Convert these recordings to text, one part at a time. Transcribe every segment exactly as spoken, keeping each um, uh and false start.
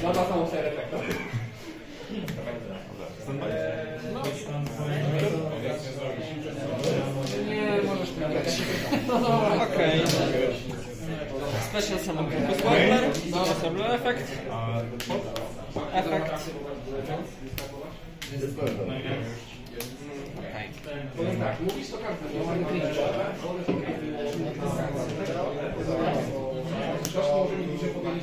ma ta samą serię efektów. No. Nie, możesz powiedzieć. Okej. Special Summon Campus Warbler. Dobra, efekt. Efekt. Okej. Powiem tak, mówisz to każdy, nie ma cringe. Ktoś może mi dłużej powiedzieć,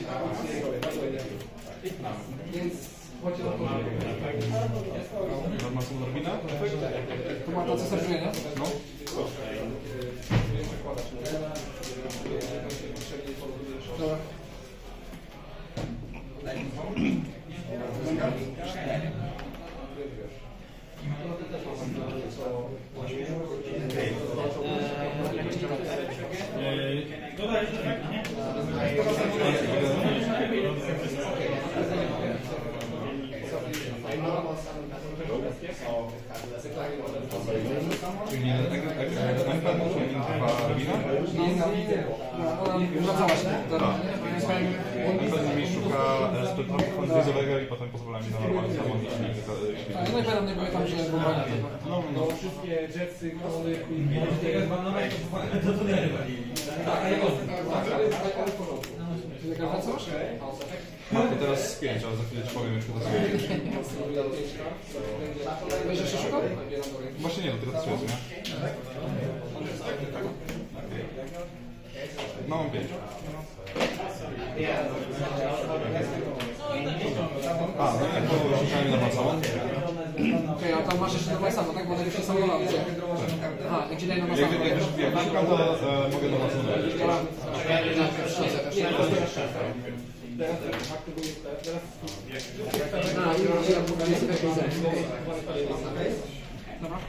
więc chodzi o to, że... Norma są Norwina? To ma to, co serwuje, nie? No. Dobra. Czyli najpierw muszą mieć dwa wina? Ona wracała się. Najpierw mi szuka sprytnego drizowego i potem pozwala mi na normalny samolot. Tak, no i pewnie były tam, że było fajne. No, no. Wszystkie jetsy, kony, To to nie tak, ale ale w porządku. Czy jaka wracasz? Mam to teraz pięć, ale za chwilę ci powiem, jak to jest. Będziesz jeszcze szukał? Właśnie nie, dopiero to jest, nie? No, mam pięć. A, no i to szukamy na samolot. Okej, a tam masz jeszcze nowe samo, tak? Bo one już się samo robią. Aha, jak ci daje nowe samo. Jak już szukam, to mogę na samolot. Dobra.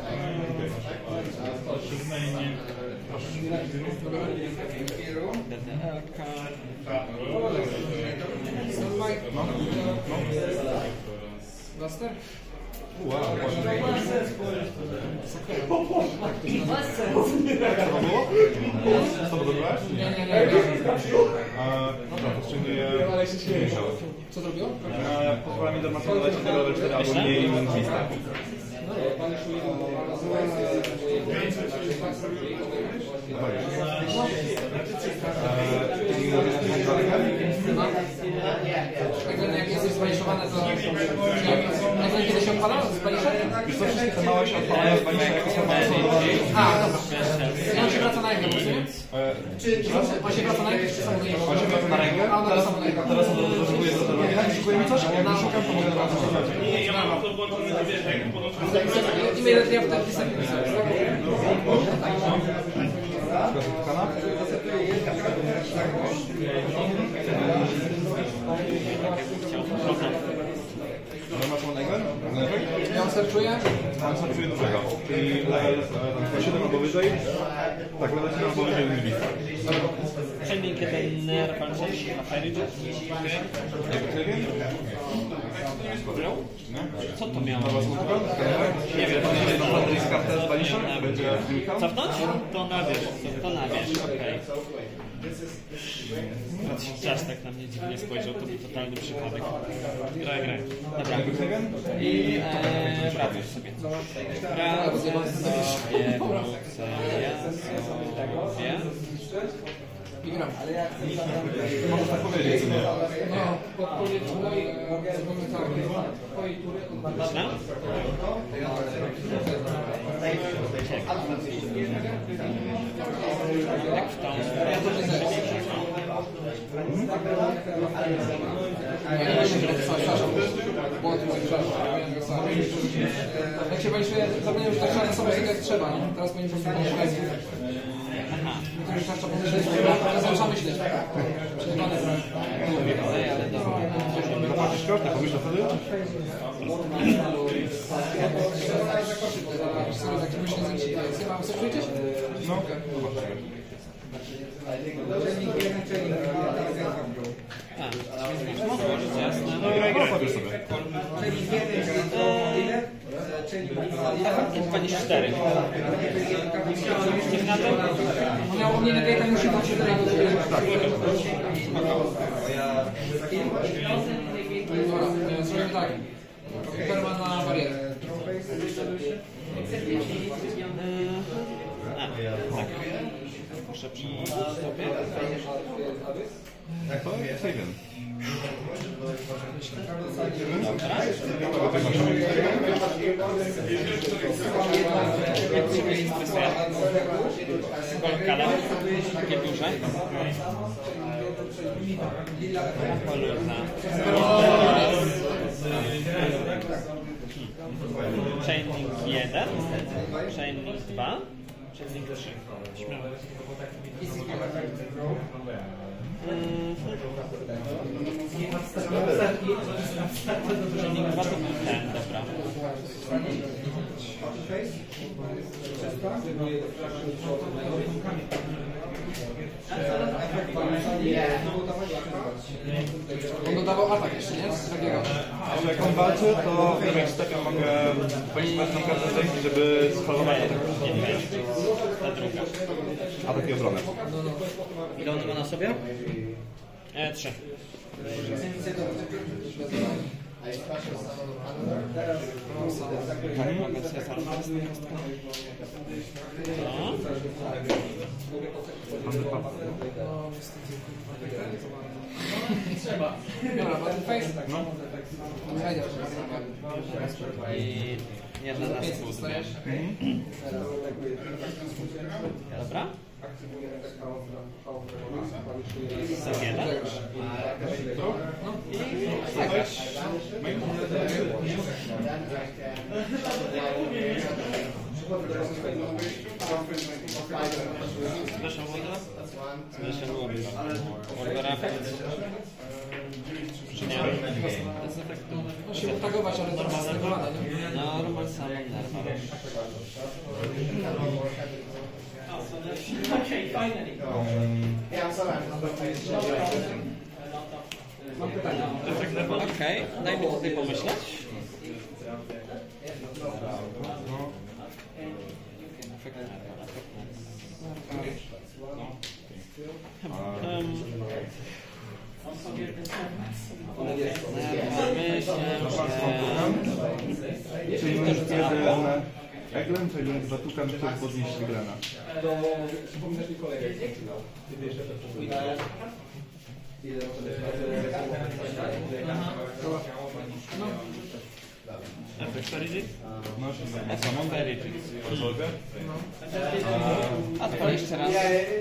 Blaster? Wow, właśnie. Co to wybrałeś? Nie, nie, nie. Dobra, powstrzymuję Michał. Co zrobił? Pozwala mi dematować cztery cztery albo mniej listę. Jak jesteś zbaniszowane, to... Jak kiedy się odpala? Zbanisza? Wiesz co, wszystkie te małe się odpalają z banisza, jak są małe są. A, dobra. I on się wraca na rękę, rozumiem? On się wraca na rękę, czy samo na rękę? On się wraca na rękę, a ona teraz, samo na rękę. teraz on rozwiązuje za to. Jak szukuje mi coś? Jak No. szukam, to mogę na to szukać. Nie, ja mam to włączone, wiesz, jak podnoszę. I mnie ja wtedy pisałem. Kanał? Norma są Engel? Ja on serczuję. Mam sobie czuję dużego, czyli level siedem albo wyżej. Tak, level siedem albo wyżej niż lista. Training jeden Nerfalczej na Fire Jet. Jak Kevin? Co to miało? Nie wiem, to jest kartę z Banisza? Będzie Cofnąć? To na wierzch, to na wierzch, okej. Czas tak na mnie dziwnie spojrzał, to był totalny przypadek. Graj, graj. Dobra. I e, wracaj sobie. Wracaj sobie, wrócę ja sobie. I gram. Można tak powiedzieć, co nie? No, podpowiedź mojej twojej tury. Można? Jak w tą Jak się baliszuje, zapomniałem, że tak szalenie sobie jak trzeba, nie? Teraz powinien po prostu pomyśleć. To już tak trzeba pomyśleć, teraz trzeba myśleć. Przekonany Zobaczysz kosztę, pomyśl wtedy? tak myślę, że mam sobie czujecie? No, zobaczymy. A, jasne. No i graj, sobie sobie. dwa niż cztery. Niech na to? On miał mnie lepiej, tam musi być cztery. muszę przełożyć sobie. To jest Sagan. Dobra. Trzymaj instresuje. Symbol kalem. Takie duże. Polurna. Chaining jeden. Chaining dwa. Chaining trzy. Śmiało. Mm. Chaining dwa to był ten, dobra. On dodawał atak jeszcze, nie? Z takiego. Ale jak on walczy, to w tym stopie mogę ponieść tą kartę z ręki, żeby schalować atak. Ta druga. Atak i obronę. Ile on ma na sobie? E, trzy. Mogę sobie farmować z tą kostką. Dobra, Battle Face? No. I jedna na spód. Dobra. Zabiera. I zagrasz. Special Wonder? Special Wonder. Wonder Effect. Czy nie? No się tagować, ale to jest negowane, nie? Normal Summon Nerva. Okej, daj mi tutaj pomyśleć. Um, myślę, że... Czyli to jest jeden Eglen, czyli jeden Batukan, który podnieść Eglena. Efekt Rigid? No, Efekt Rigid. Resolver. A to jeszcze raz.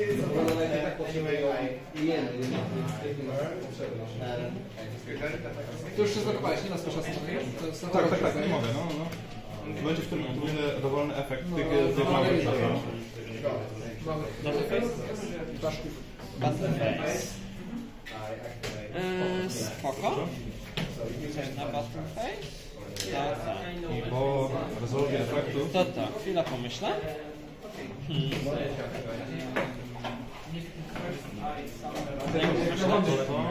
Ty już się zlokowałeś, nie na special strony, to jest Tak, tak, tak, nie mogę, no, no. W momencie, w którym będzie dowolny efekt tych tych małych Battle Face? Battle Face. Yy, spoko. Coś na Battle Face? Tak, tak. I po rezolwie efektu To tak, chwila pomyślę. Hmm. Nie pomyślę, to to.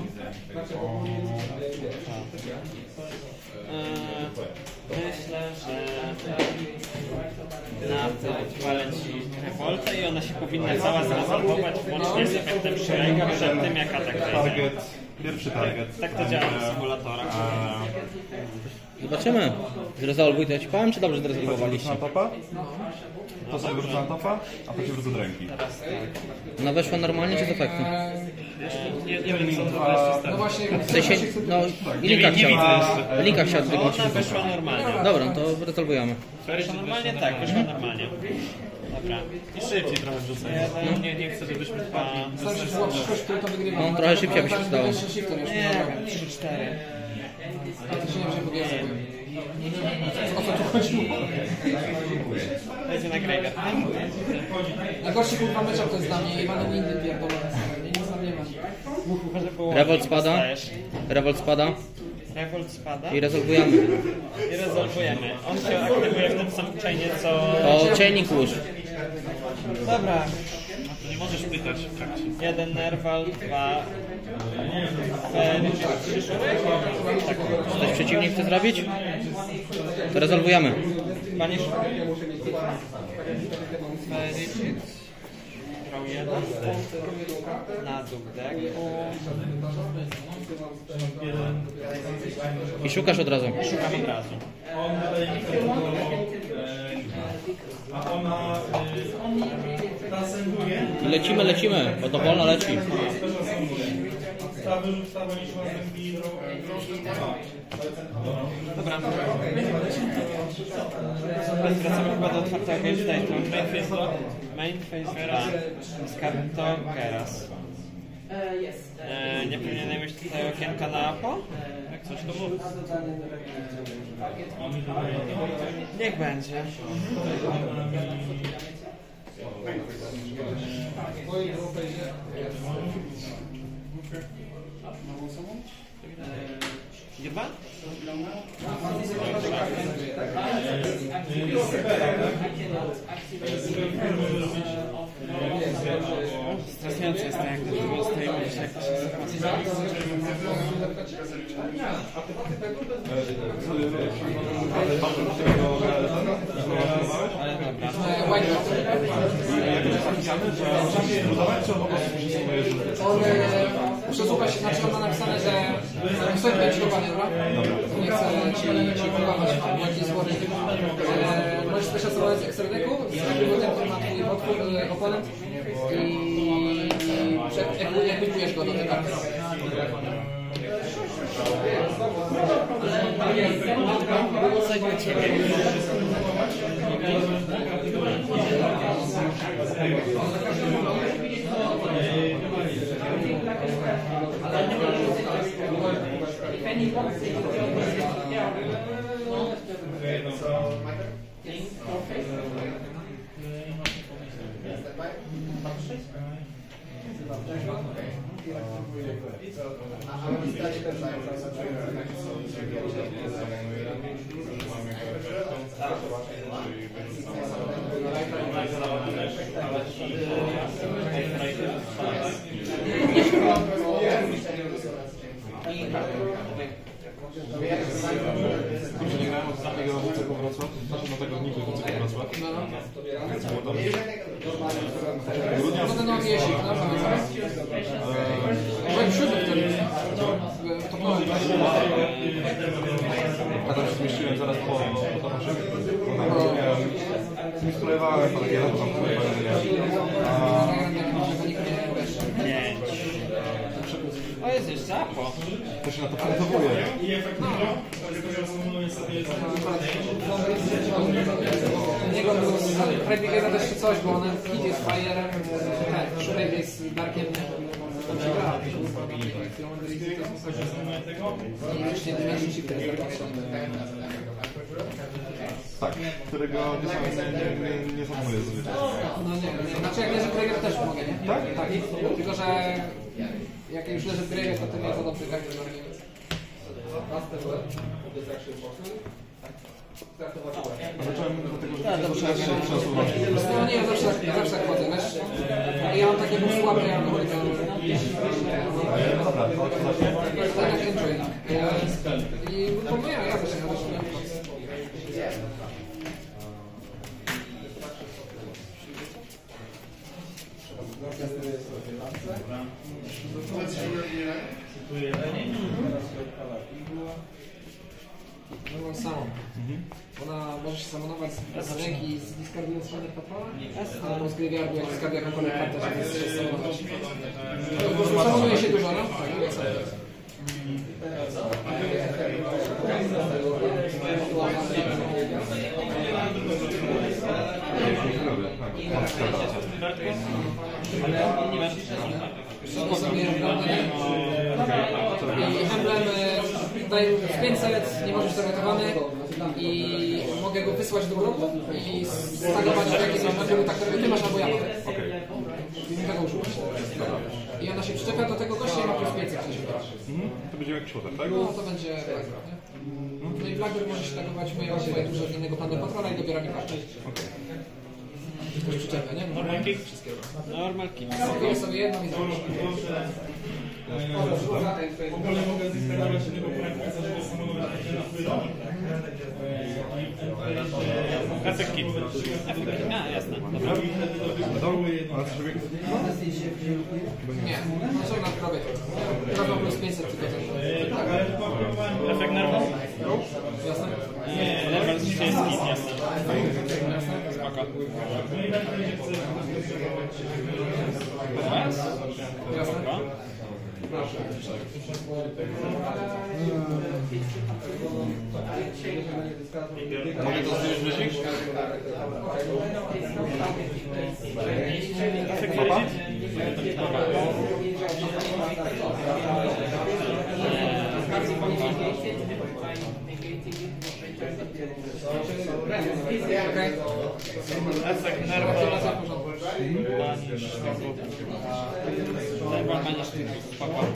Myślę, że na to odpalę ci rewoltę i ona się powinna cała zrezolwować włącznie z efektem szerega przed tym jak atak wejdzie. target, pierwszy target. Tak to działa w symulatorach. Zobaczymy. Zrezolwuj, to ja ci powiem, czy dobrze Wrócę zrezolwowaliście? na topa, to sobie wrócę na topa, a to się wrócę od ręki. Ona weszła normalnie, czy z efektem? Nie, nie wiem, co to jest No właśnie, W sensie, no, i Linka chciał. Linka chciał wygrać. Ona wyszła normalnie. Dobra, no to rezolwujemy. Wyszła normalnie? Tak, wyszła normalnie. Dobra. I szybciej trochę wrzucaj. Jeden, Nie, nie chcę, żebyśmy trwali. Znaczy, że była przyszłość, który to wygrywa. No, trochę szybciej by się przydało. nie, trzy cztery. A to się nie wiem, że o co tu chodziło? Dajcie na Gregor. Najgorszy kurwa meczap to jest dla mnie i Iwan Windy pierdolony. Nie, nic tam nie ma. Revolt spada. Revolt spada Revolt spada. i rezolwujemy. I rezolwujemy. On się aktywuje w tym samym chainie co... O, chaining łóż. Dobra. Nie możesz pytać w trakcie. Jeden Nerval, dwa... E, trzy szury? Tak. Coś przeciwnik chce zrobić? To rezolwujemy. Panie Fericit. Grał jeden. Na dół deku. I szukasz od razu. Szukam od razu. A ona transcenduje I lecimy, lecimy, bo to wolno leci. Dobra. Teraz wracamy chyba do otwartego case state'u. Main phase dwa. Main phase dwa. Skarto Keras. E, nie powinienem mieć tutaj okienka na apo? Jak coś to mów. Niech będzie. Chyba? Stresujące jest to, jak długo stoimy, jak to się ale dobra. On e, przesłuchać, znaczy on ma napisane, że ktoś będzie dokładnie, dobra? Nie chcę ci, ci próbować jakiś złory. E, możesz przeszacować z ekstradeku, z tego na twój otwór, e, oponent i ekipujesz go do tej karty. Coś dla ciebie. Nie grałem od ostatniego W C K Wrocław, znaczy do tego nigdy W C K Wrocław. Więc było tam grudnia. No ten nowy jesik, no byłem siódmy wtedy. To było. A tam się zmieściłem zaraz po po Tomaszek. Zmieściłem, po takie lata tam Pięć. O, jest jeszcze zapo. to się na to przygotowuje. Niego był Prebiegera też czy coś, bo on hit jest Fire, Shurek jest Darkiem. I już nie Dimension Shifter jest Tak, którego nie, nie, nie, nie zahamuję zazwyczaj. No nie, nie, znaczy jak leży Prebieg też mogę, nie? Tak? Tak, tylko że jak już leży Prebieg, to to nie jest za dobry karty dla mnie. A zacząłem dlatego, że nie zacząłem się przesuwać. No nie, ja zawsze, ja zawsze tak chodzę, wiesz? Ja mam takie pół słabe, ja mam tak jak enjoy. I pomyję, ja też ja też nie. No mam samą. Ona może się samonować z ręki z discardując żadnych patrola? Albo z graveyardu, jak discarduje jakąkolwiek kartę, żeby się samonować. Samonuje się dużo, no? Tak, jak sobie. Wszystko sobie emblemy i emblem daje w pięćset, nie może być targetowany i mogę go wysłać do grupu i stagować w jakiejś moduły, tak, którego ty masz albo ja mam. I mi tego używać. I ona się przyczepia do tego gościa i ma plus pięćset. Mhm. To będzie jak shooter, tak? No to będzie Blackbird, nie? No i Blackbird może się tagować moje swoje duże z innego planu patrola i dobiera mi kartę. Już przyczepia, nie? Normal kick? Normal kick. Kupię sobie jedną i zrobię. W ogóle mogę zeskanować jednego projektu, żeby samochować Efekt kick. A, jasne. Dobra. A co sobie? Nie, no co na robię? Teraz mam plus pięćset tylko ten. Efekt nerwów? Jasne? Nie, nerwów jest kick, jasne. Jasne? Spoko. Jasne. Mogę to zdjąć wyścig? Mapa? Okej. Efekt nerwa. Banisz. Nerwa banisz. Spoko.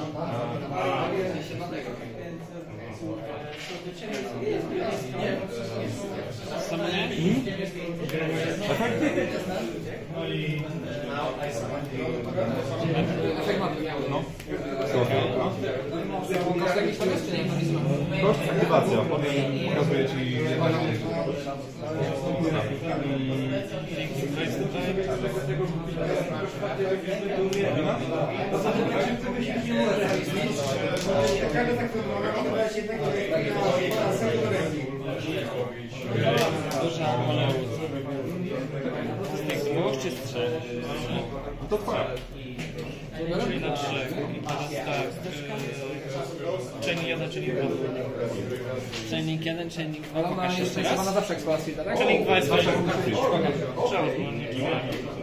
Samo nie? Efekt mapy. No. Koszt jakiś tam jest, czy nie? Koszt aktywacja. Potem pokazuję Ci... Duża oleus. Z tych dwóch czy z trzech? To twoja. Czyli na trzy. I teraz tak. Chaining jeden, chaining dwa. Chaining jeden, chaining dwa. Ale ona Pokaż jeszcze jeszcze jest raz. na zawsze eksploracji, tak? Chaining dwa jest Zawsze fajny. jak Przełóż, bo nie czuję.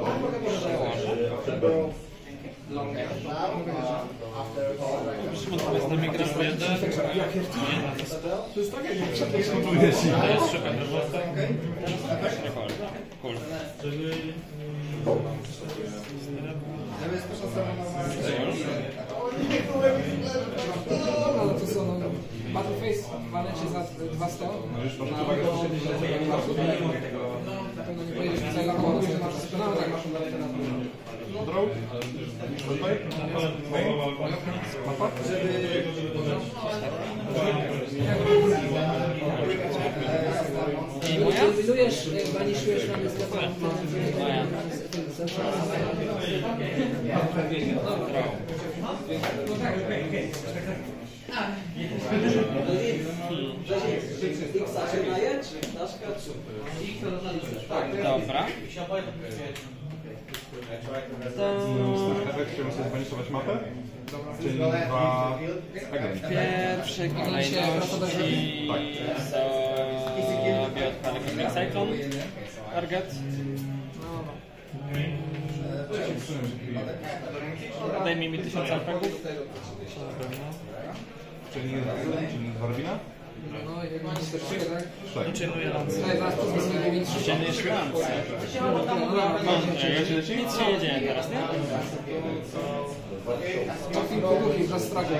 Szymon, powiedz nam, jak grasz w jeden. To jest tak, jak Ci. To jest szybka nerwowa. Cool. No to są no, Battleface, walecie za dwa sto. No już masz Na uwagę. na pewno nie pojedziesz tutaj na komodu, że masz przekonane, tak masz walecie na Draw. Tutaj. Mapa? Eliminujesz, baniszujesz rany z lewa. Dobra. Efekt, chciałbym sobie zbaniszować mapę. Czyli dwa agent. Pierwszy kolejności sobie odpalę Cosmic Cyclone. Target. Daj mi mi tysiąc arpegów. Czyli czyli dwa Robina? No i jak masz też cztery, tak? Tak. Czynuję lance. Daj zaraz to z swojego win trzy. Czynujesz lance. Nic się nie dzieje teraz, nie? Trafim po górki wraz z tragą.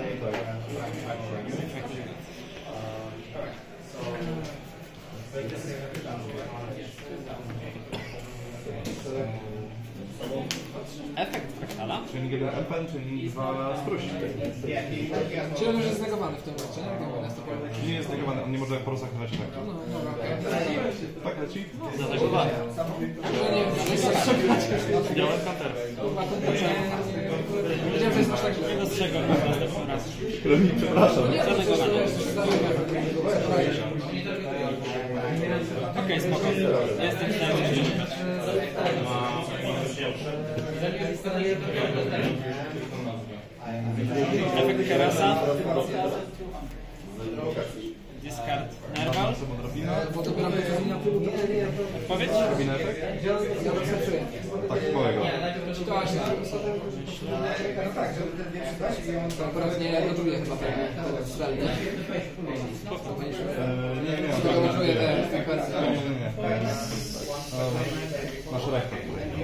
Efekt fraktala. Czyli jeden L P N, czyli dwa strusi. Czyli on już jest znegowany w tym momencie, nie? Jak jest to powiem. Nie jest negowany, on nie może po rozach lecieć tak. No dobra, okej. Tak leci? Zategowany. No nie wiem, czy jest tak przegrać. Miałem counter. Kurwa, to dobrze. Wiedziałem, że jest aż tak źle. Nie dostrzegam następny raz. Przepraszam. Nie, to jest Okej, spoko. Jestem w stanie się szukać. Efekt Karasa. Discard Nerval. Bo to bram na Odpowiedź? Robina efekt? ja researchuję. Tak, małego. Czy to aż nie to akurat nie dodruję chyba tego strzelny. Eee, nie, nie, To nie. dodruję te frekwencje. Nie, nie, nie. Masz rekord.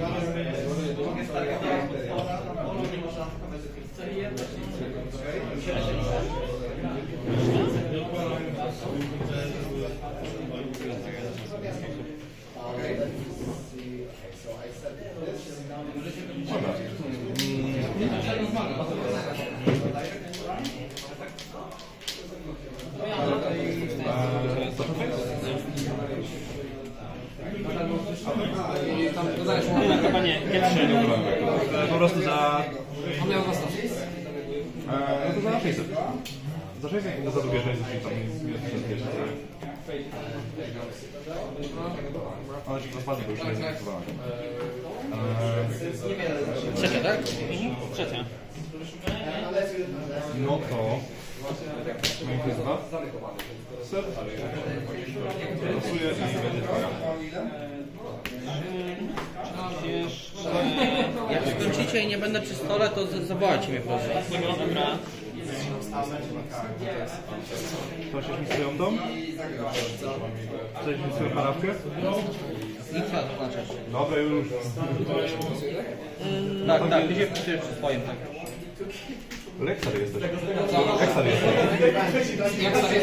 I tam dodajesz mu. Chyba nie, G trzy. Po prostu za... On miał was tam. Eee, no to za sześćset. Za sześć sekund za drugie sześć sekund tam jest pierwsze. Ale ci rozpadnie, bo już nie zarejestrowałem. Trzecia, tak? Mhm. Trzecia. No to... No i to jest dwa. Set. Losuję i będzie twoja. Jeszcze... Jak skończycie i nie będę przy stole, to z- zawołajcie mnie proszę. No dobra. To się mi dom? Coś mi swoją parafkę? I co zaznaczasz? Dobra, już. Tak, tak, ty się przy przy swoim, tak. Leksar jesteś. Leksar jesteś. Jak sobie...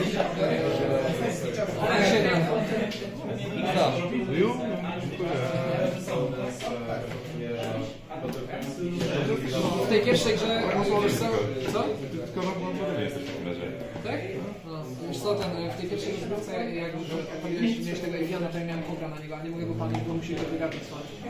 siedem. I co? Ju? W tej pierwszej grze wiesz co? Co? Tylko że jesteś w takim razie. Tak? No, wiesz co, ten, w tej pierwszej rozgrywce, jak już powinieneś mieć tego Eviana, to ja miałem kontra na niego, a nie mogę, bo pan bo musi to wygadać.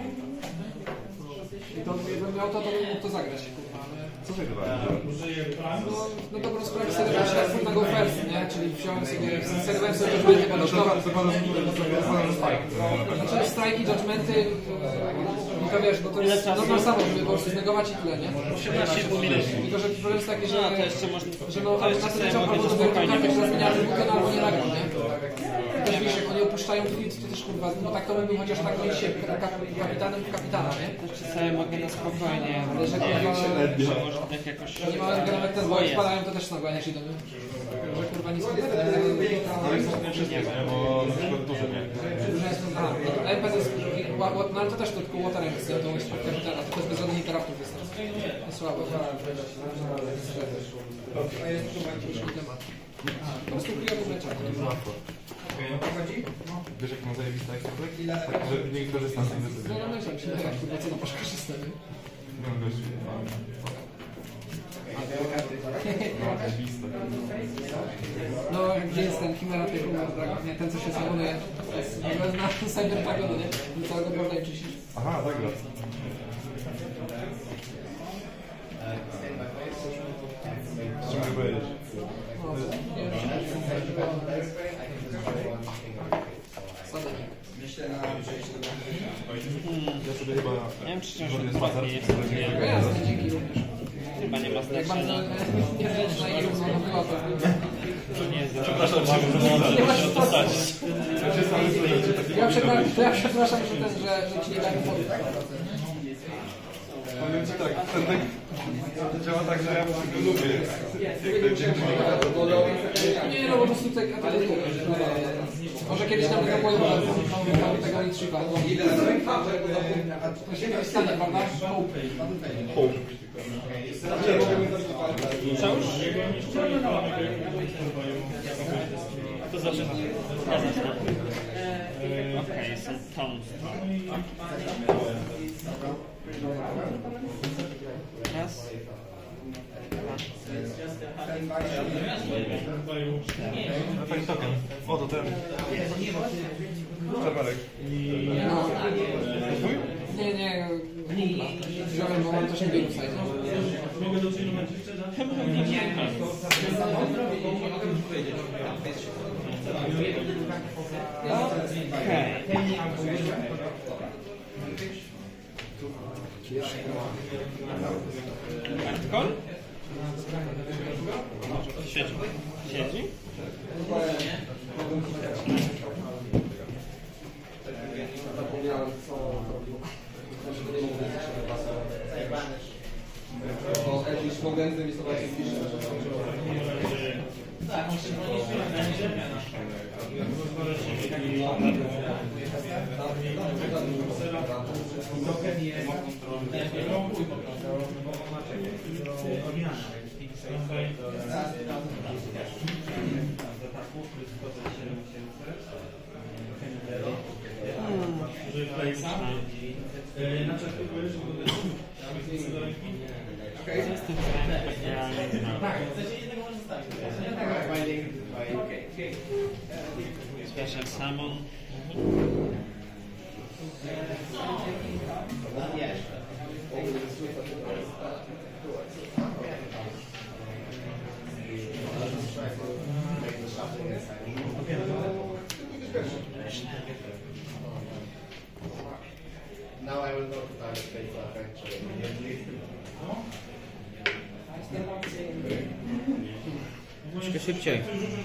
I to jakbym miał to, to bym mógł to zagrać, kurwa, ale... Co się chyba? No, no dobrą sprawę sobie dałem się na go first, nie? Czyli wziąłem sobie, serwowałem sobie judgmenty, bo Zakładam, że spike. znaczy strajki, judgmenty, no to wiesz, bo to jest normal samo, żeby po prostu znegować i tyle, nie? osiemnaście minut. Tylko, że problem jest taki, że, No, to jeszcze można... że no, to jeszcze na sobie tyle mogę albo to do spokojnie wygrania, że zmieniają wygrać. bukę, no albo nie nagram, nie? Też wiesz, jak oni opuszczają tweet, to też kurwa, no tak to bym był chociaż tak oni się kapitanem w kapitana, nie? Jeszcze sobie mogę na spokojnie. Ale że kurwa, Że może tak jakoś... nie ma nawet ten, bo jak spadają, to też nagle nie się do mnie. Że kurwa nic nie Nie wiem, bo na przykład duże nie. Aha, no to jest, no ale to też to tylko water emits, to jest kapitana, to też bez żadnych interaktów jest teraz. To słabo. Po prostu klientów leciał. Wiesz jak mam zajebista ekspert? Tak, że nie korzystam z tej decyzji. No, no, no, się tak, kurwa, co to masz korzystać, nie? No, gościu. No, zajebista. No, gdzie jest ten Chimera, tej humor, tak? Nie, ten co się zamonuje. To jest na Cyberpagonu, nie? Do całego można i czyścić. Aha, tak, gra. Co mogę powiedzieć? No, nie wiem, Ja sobie chyba... Nie wiem, czy ciągle zrobię dokładnie spacer. jest takie... no jasne, dzięki również. Chyba nie ma Jak bardzo znaczenia. niezręczna i równa była, to To nie jest Przepraszam, nie masz co. Ja przepraszam, to ja przepraszam, że ten, że, że ci nie dałem wody. Powiem ci tak, ten tak działa tak, że ja go lubię. Nie, no po prostu tak, a to jest może kiedyś nawet zapowiem, że tego nie trzyma. To się nie stanie, prawda? Hołd. Cóż? To zaczyna. Ja zacznę. Okej, są tons. Raz. No fajny token. O, to ten. Czerwarek. Twój? Nie, nie, wziąłem, bo mam też niewielu sajtów. Mogę do ciebie momencie jeszcze dać? Hardcore? Siedzi. Siedzi? Bo jakiś mogę zemisować jakiś... Special Salmon. Troszkę szybciej.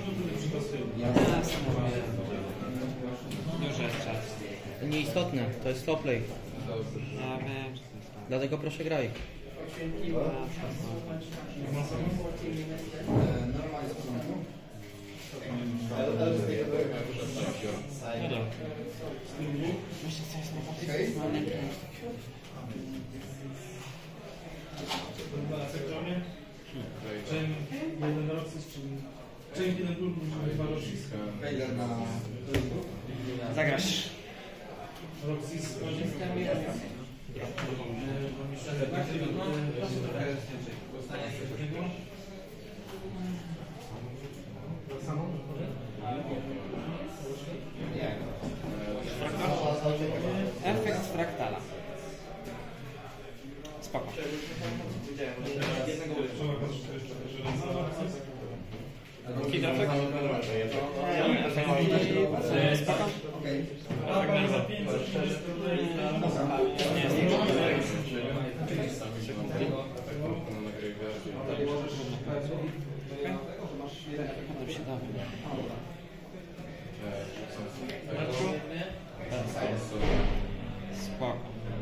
Już jest czas. Nieistotne, to jest slow play. Ja wiem, że to jest tak. Dlatego proszę graj. No dobra. Myślę, co jest najbardziej Na sektorze. Chain jeden Roxys, czyli Chain jeden Turbo, czyli dwa Roxys. Zagrasz. Roxys. Efekt fraktala. Spoko. Kid efekt? Spoko? A za pięćset Nie jest to się da. Spoko.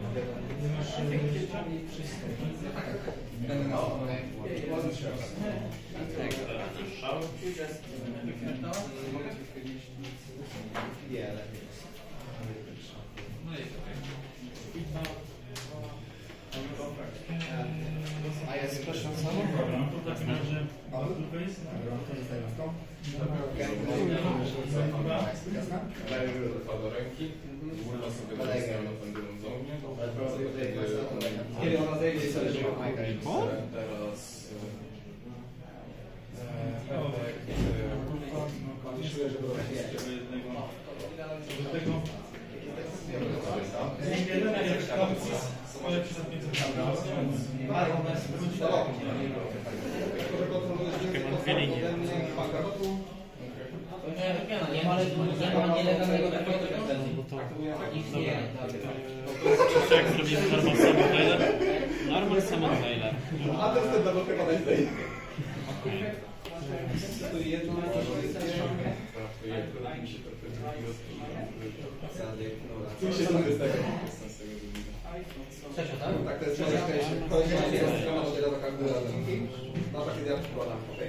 A ja zapraszam samo? Kiedy ona zejdzie, sobie Teraz... Myślę, że to do tego jeden jak Roxys, ale przed pięćset. Mam dwie linie. Nie ma nielegalnego takiego Bo to... Czy jak zrobimy normal summon trailer? Normal summon trailer. A to wtedy do tego najzej. Okej. Tu jedno, tu się to jest tego. Tak, to jest część, to jest część strona modela do każdego razu. No tak, kiedy ja przykładam. Okej.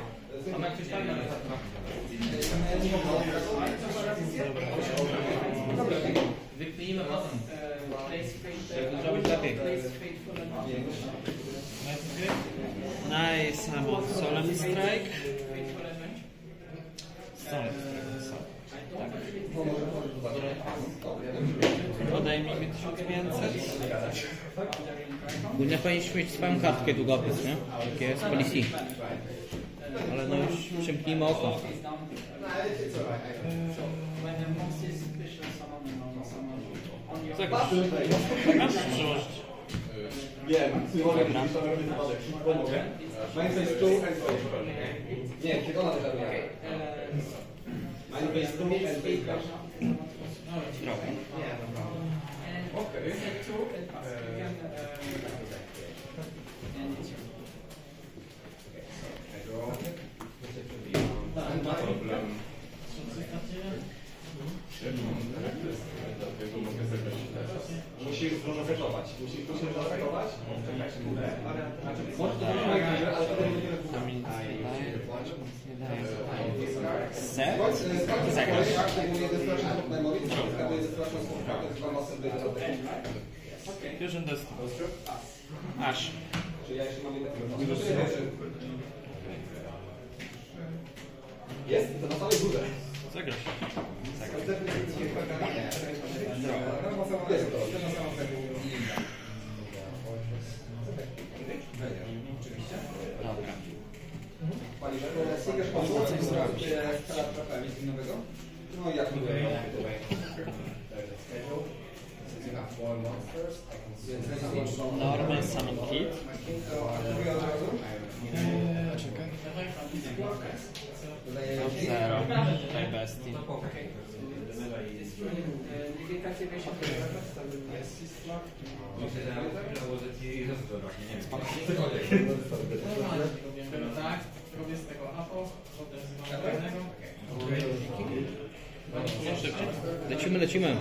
Wyklijmy potem. Zrobić lepiej. Nice, summon Solemn Strike. Solemn Strike. Odejmijmy tysiąc pięćset. Ogólnie powinieneś mieć swoją kartkę długopis, nie? Takie jest policy. Ale no już przymknijmy oko. Zagrasz. Masz przełożyć. Wiem, mogę być to robić wypadek. Pomogę. Mindface two and three. Nie, kiedy ona też robi. Mindface two and three. Okej. Musisz rozafetować. Musisz rozafetować. Może to nie ma, ale to nie Set? zagrać. Szczególnie destruction of memory, to jest destruction of memory, to jest dwa masy do Fusion Destiny. Aż. Czyli ja jeszcze mam jedno. Jest? To na samej górze. Zagrasz. Dobra. No i jak mówię. Normal Summon Kit. Zero. Tutaj bestii. Spoko. lecimy.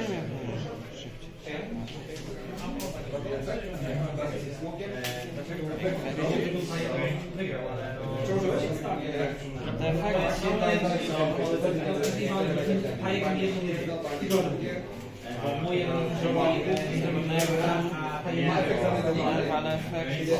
Moje ale efekt.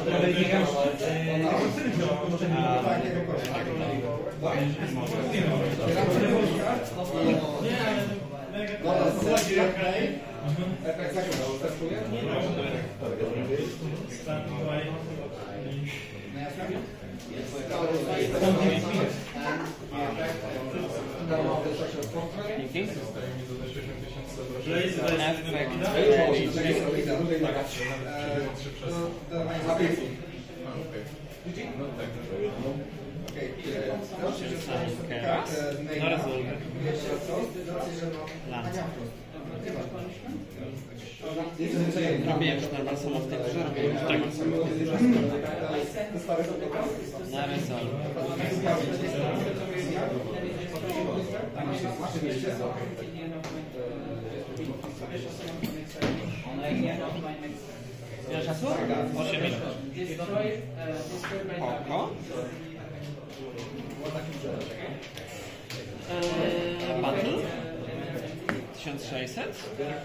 No resolve. Robiłem już normal solo w tej grze, robiłem już tego. Na resolve. Ile czasu? osiem minut. Oko. Eee, battle. tysiąc sześćset.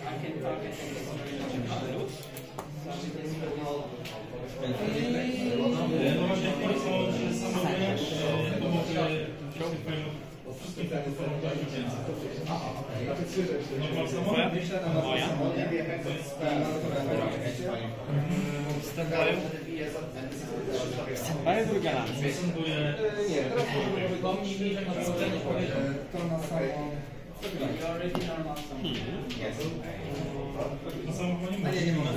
Moja? Standby? Standby był galanty. Nie, teraz to na samą... Na samochodzie nie ma. Nie, nie mogę.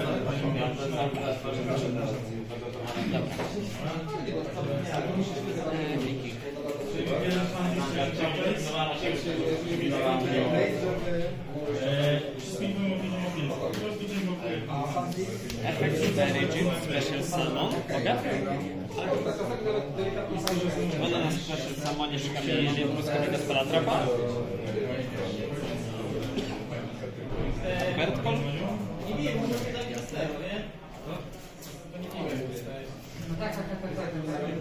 Efekt Intelligent Special Salmon. Mogę? Woda na Special Salmonie szukamy jeśli błyskowego spalatrapa. Vertical. No tak, tak, tak, tak, tak.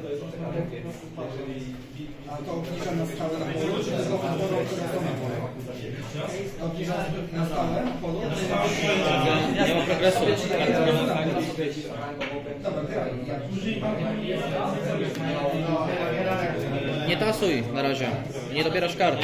A to obniża na stałe na polu, czy to jest obniża na polu? Obniża na stałe na polu? Nie ma progresu. Nie tasuj na razie. Nie dobierasz kart.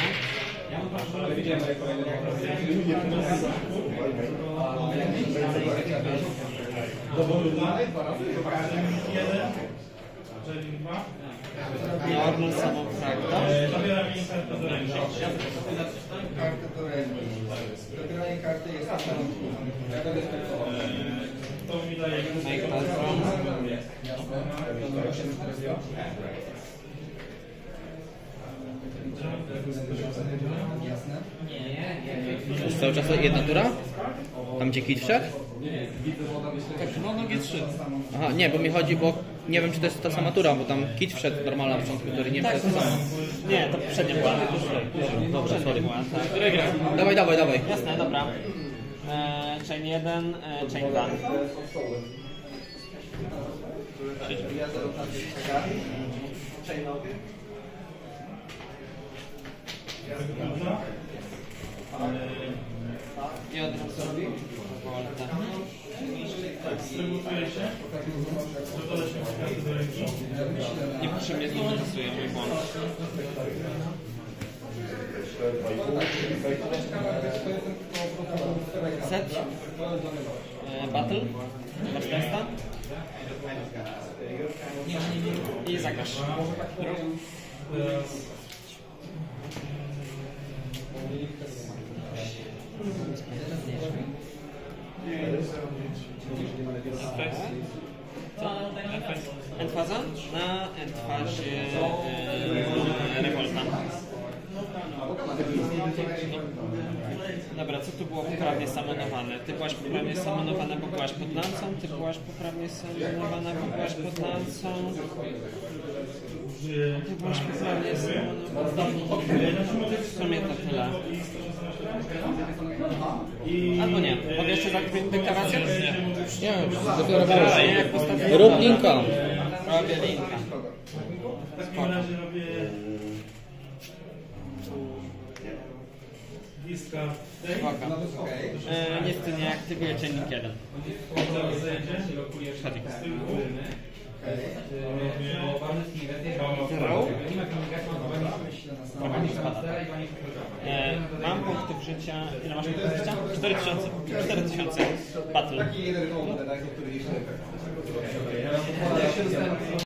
Normal samą prawda. Zabieramy im kartę do ręki. Kartę do ręki. Dobieranie karty jest na samym. To mi daje Make that from. Jasne. To jest cały czas jedna tura? Tam gdzie kit wszedł? Tak, no no G trzy. Aha, nie, bo mi chodzi, bo nie wiem czy to jest ta sama tura, bo tam kit wszedł normalna na początku, który nie Tak, wszedł to sam. samo. Nie, to poprzednia była. Dobra, sorry. Które gra? Dawaj, dawaj, dawaj. Jasne, dobra. Eee, chain jeden, e, chain dwa. I od razu robi. Dystrybuuje się. Doda się kartę do ręki. Niepotrzebnie znowu testuję mój błąd. Set. E, battle. Masz testa. I zagrasz. Endfaza? Na endfazie e, revolta. Dobra, co tu było poprawnie samonowane? Ty byłaś poprawnie samonowana, bo byłaś pod lancą, ty byłaś poprawnie samonowana, bo byłaś pod lancą. Ty byłaś poprawnie samonowana. W sumie to tyle. Albo nie. Mogę jeszcze tak deklarację? Nie. Nie, dopiero Dobra, jak postawię. rób linka. Robię linka. W takim razie robię listka Spoko. E, niestety nie aktywuję czynnik jeden. zaraz zejdzie. Chodzi. Robię Trochę mi spada. E, mam punktów życia. Ile masz punktów życia? cztery tysiące. cztery tysiące. Battle. Taki jeden komponent, który jeszcze